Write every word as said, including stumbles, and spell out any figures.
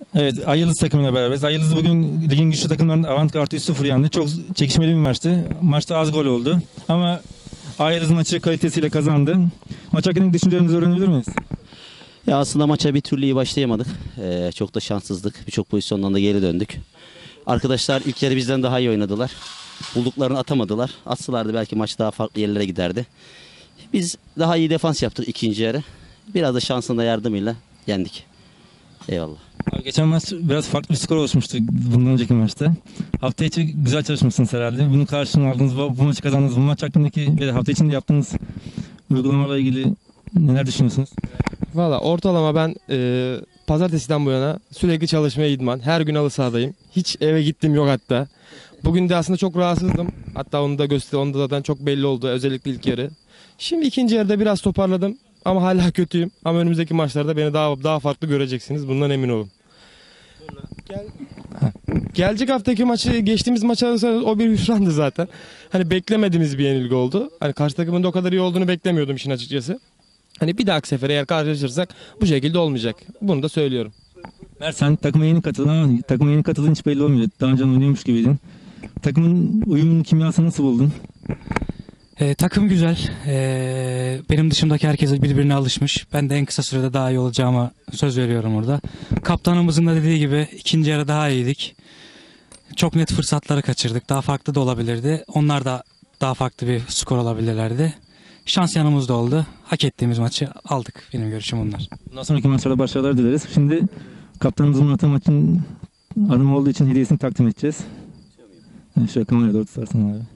Evet, Ayıldız takımıyla beraberiz. Ayıldız bugün ligin güçlü takımlarının Avantgard'ı üç sıfır yendi. Çok çekişmeli bir maçtı. Maçta az gol oldu. Ama Ayıldız maçı kalitesiyle kazandı. Maç hakkındaki düşüncelerinizi öğrenebilir miyiz? Ya aslında maça bir türlü iyi başlayamadık. Ee, çok da şanssızlık. Birçok pozisyondan da geri döndük. Arkadaşlar ilk yarı bizden daha iyi oynadılar. Bulduklarını atamadılar. Atsalardı belki maç daha farklı yerlere giderdi. Biz daha iyi defans yaptık ikinci yarı. Biraz da şansın da yardımıyla yendik. Eyvallah. Abi geçen maç biraz farklı bir skor oluşmuştu bundan önceki maçta. Hafta içi güzel çalışmışsınız herhalde. Bunun karşılığını aldınız, bu maçı kazandınız. Bu maç hakkındaki ve hafta içinde yaptığınız uygulamalarla ilgili neler düşünüyorsunuz? Valla ortalama ben e, pazartesiden bu yana sürekli çalışmaya idman. Her gün halı sahadayım. Hiç eve gittim yok hatta. Bugün de aslında çok rahatsızdım. Hatta onu da göster, onu da zaten çok belli oldu. Özellikle ilk yarı. Şimdi ikinci yarıda biraz toparladım. Ama hala kötüyüm. Ama önümüzdeki maçlarda beni daha daha farklı göreceksiniz. Bundan emin olun. Gel, gelecek haftaki maçı, geçtiğimiz maça o bir hüsrandı zaten. Hani beklemediğimiz bir yenilgi oldu. Hani karşı takımın da o kadar iyi olduğunu beklemiyordum işin açıkçası. Hani bir dahaki sefere eğer karşılaşırsak bu şekilde olmayacak. Bunu da söylüyorum. Mert, sen takıma yeni katıldın ama takıma yeni katıldığın hiç belli olmuyor. Daha önce oynuyormuş gibiydin. Takımın uyumun kimyasını nasıl buldun? E, takım güzel. E, benim dışımdaki herkes birbirine alışmış. Ben de en kısa sürede daha iyi olacağıma söz veriyorum orada. Kaptanımızın da dediği gibi ikinci yarı daha iyiydik. Çok net fırsatları kaçırdık. Daha farklı da olabilirdi. Onlar da daha farklı bir skor alabilirlerdi. Şans yanımızda oldu. Hak ettiğimiz maçı aldık. Benim görüşüm bunlar. Bundan sonraki maçlarda başarılar dileriz. Şimdi kaptanımızın Murat'a maçın adımı olduğu için hediyesini takdim edeceğiz. Şöyle kameraya doğru tutarsın abi.